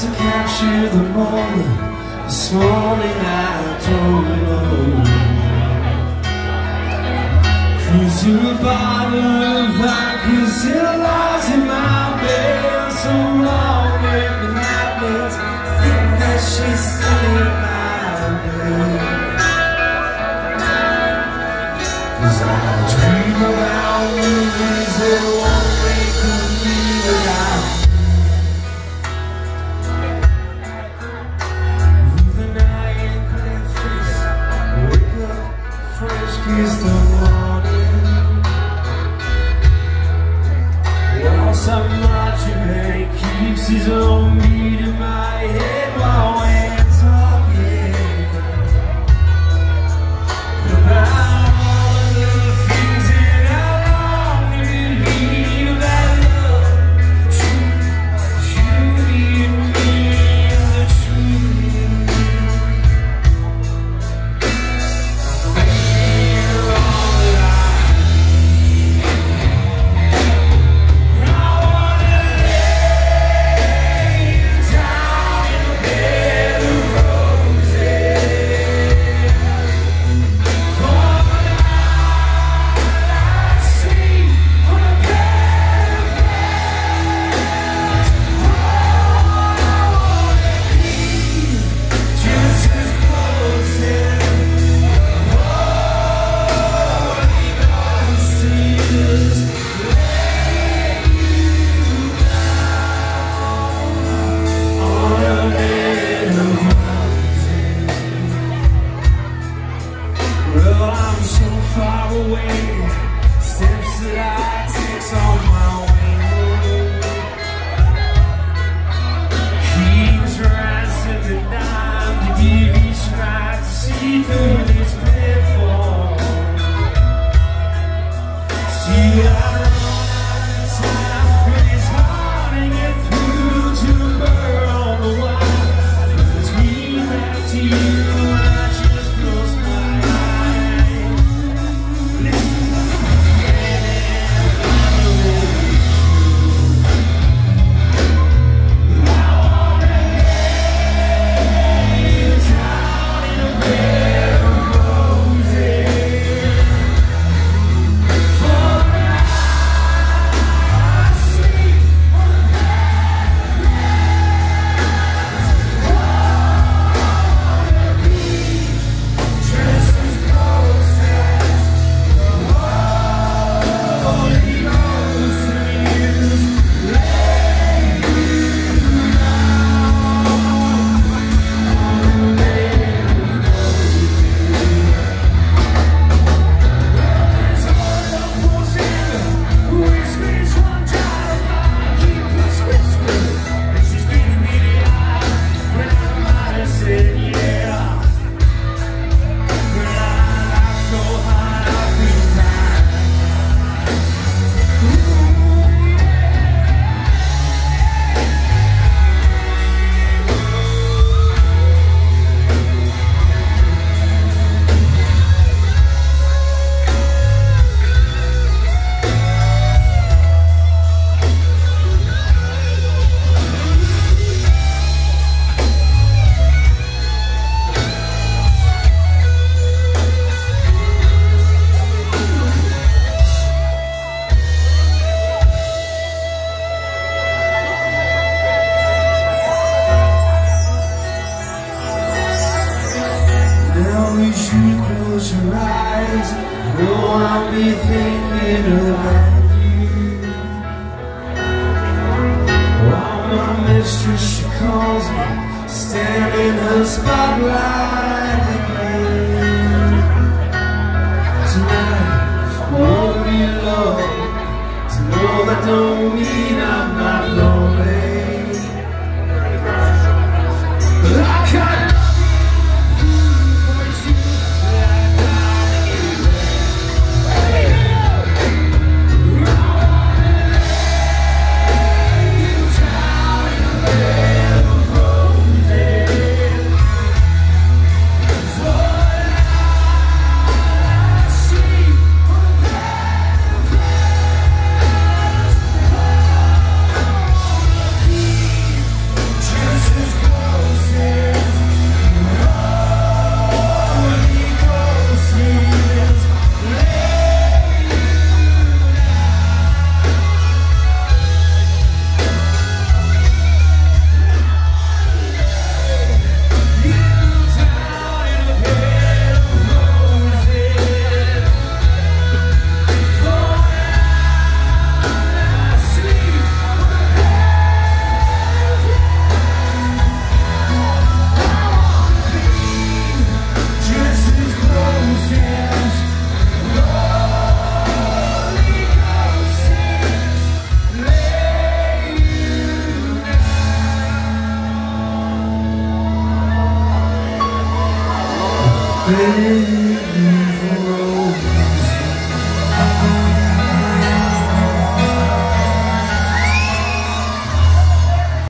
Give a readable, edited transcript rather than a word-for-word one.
to capture the moment. This morning I don't know. Cruise to a bottle of vodka, still lies in my bed. So long in the nightmares, think that she's still in my bed. 'Cause I dream about movies that won't make me without. Kiss the morning. While some marching band keeps his own beat in my head while we're talking about all the things that I long to believe that love, truth, you and me, and the truth. Well, I'm so far away, steps that I take on my way home. Keys rising the dime to give each night to see through this platform. See, I run out of time, but it's hard to get through to the bird on the wire. It's me back to you. Close your eyes, know I'll be thinking about you. While my mistress, she calls me, stand in her spotlight again. Tonight won't be long, to know that don't mean I'm not lonely. But I can't. day.